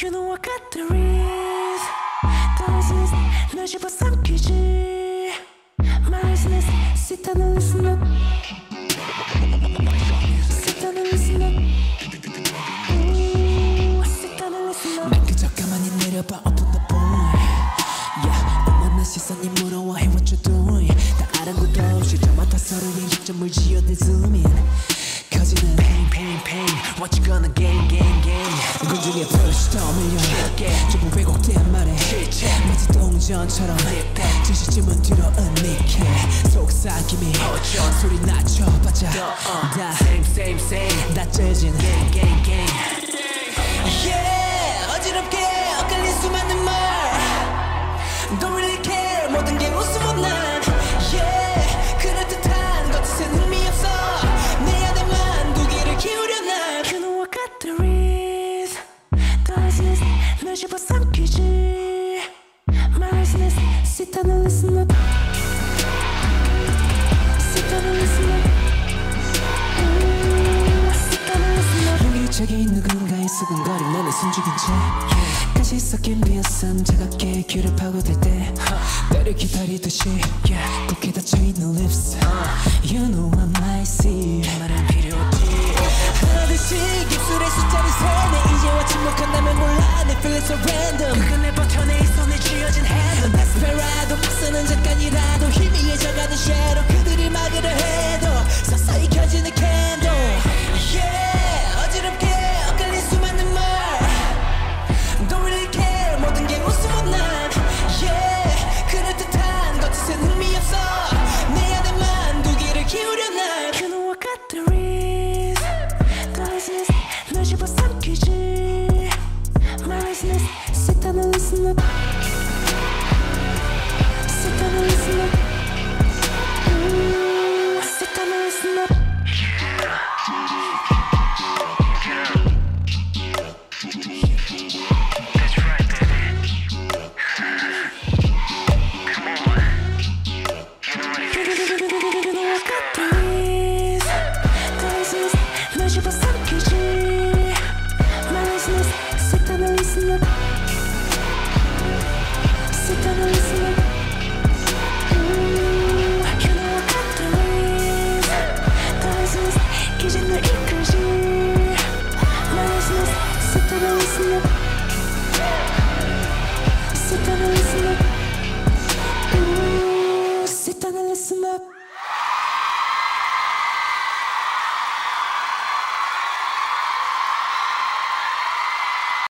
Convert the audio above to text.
You know I got the reason Rizzness 널 집어삼키지 My Rizzness Sit down and listen up Sit down and listen up Sit down and listen up 난 그저 가만히 내려봐 Open the boy Yeah 오만한 시선이 물어와 Hey what you doing 다 아랑곳도 없이 저마다 서로의 약점을 지어대 zoom in 커지는 pain pain pain What you gonna gain gain gain 군중에 push 더 밀려 조금 왜곡된 말에 마치 동전처럼 진실쯤은 뒤로 은닉해 속삭임이 소리 낮춰봤자 다 same same same 다 찢은 gang gang gang Yeah 어지럽게 엇갈린 수많은 말 Don't really care 모든 게 우스운 난 Yeah 그럴듯한 거짓엔 흥미 없어 내 안에만 두 귀를 기울여 난 You know I got the reason Rizzness 널 집어삼키지 My Rizzness Sit down and listen up Sit down and listen up Sit down and listen up 유리창에 누군가의 수근거림 나는 숨죽인 채 가시 섞인 비어선 차갑게 귀를 파고들 때 때를 기다리듯이 굳게 닫혀있는 lips You know I might see 말은 필요 없지 하듯이 입술에 숫자를 세네 이제와 침묵한다면 몰라 내 feelings so random 그가 내 버텨내 이 손에 쥐어진 hand Desperado 박스는 잠깐이라도 희미해져가는 shadow